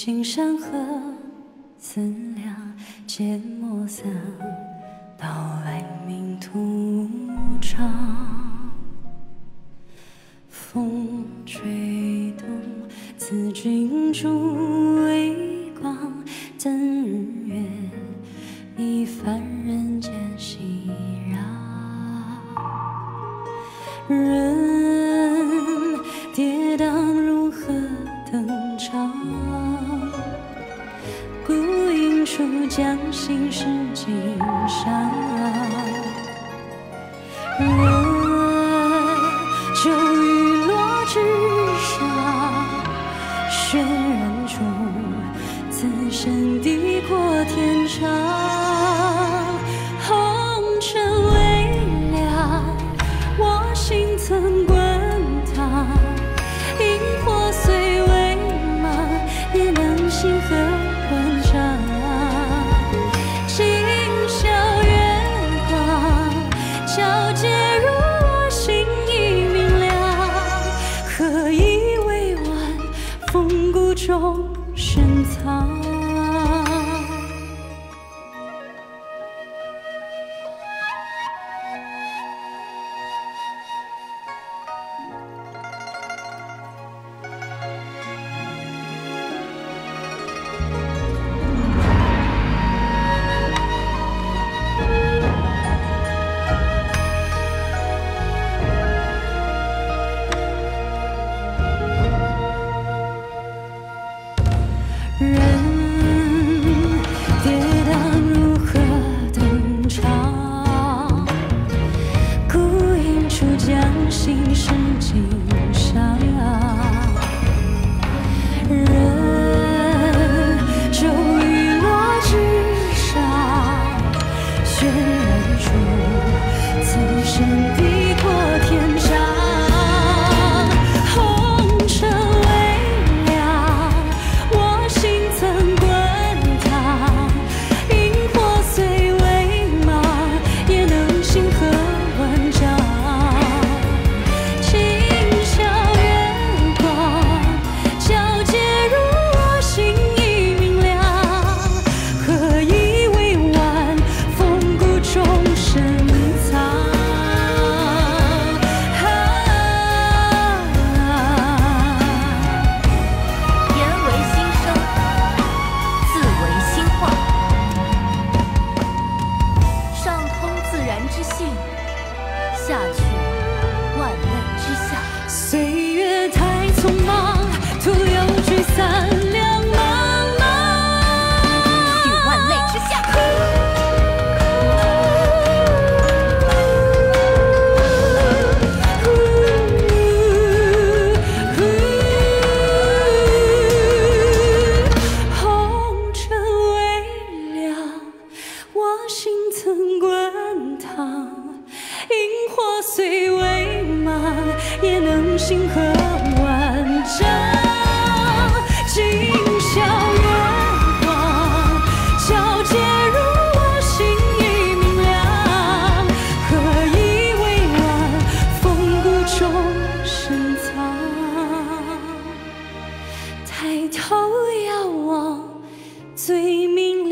尽山河思量，皆抹散，到来命途长。风吹动此君主微光，等日月一番人间熙攘。人跌宕如何登场？孤影处将心事尽伤。人就雨落之上，血染中此生地阔天长。红尘微凉，我心曾滚烫。萤火虽微茫，也能星河万丈。今宵月光皎洁如我心已明亮，何以未完，风骨中深藏。人跌宕如何登场？孤影处将心事尽伤。人就雨落之上，血染出此生地阔天长。 下去，万类之下。 岁月太匆忙，徒有聚散两茫茫。 去万类之下。 红尘微凉，我心曾滚烫。萤火虽微茫，也能星河万丈。今宵月光皎洁如我心已明亮，何以未完，风骨中深藏。抬头遥望最明